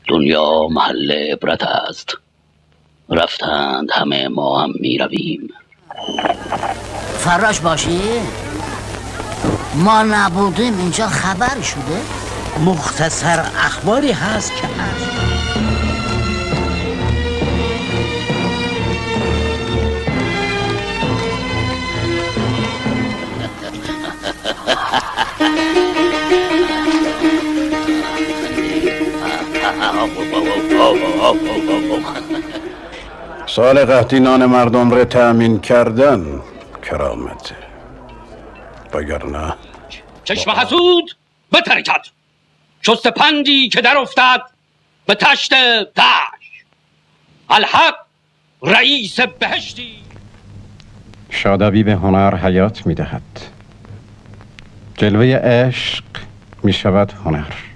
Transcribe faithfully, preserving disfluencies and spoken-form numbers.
دنیا محل عبرت است، رفتند همه ما هم می رویم. فراش باشی؟ ما نبودیم اینجا خبر شده؟ مختصر اخباری هست که هست. سال قحطی نان مردم را تأمین کردن کرامته، وگرنه چشم حسود به ترکت، شست پندی که در افتد به تشت دشت. الحق رئیس بهشتی. شادابی به هنر حیات می دهد، جلوه عشق می شود هنر.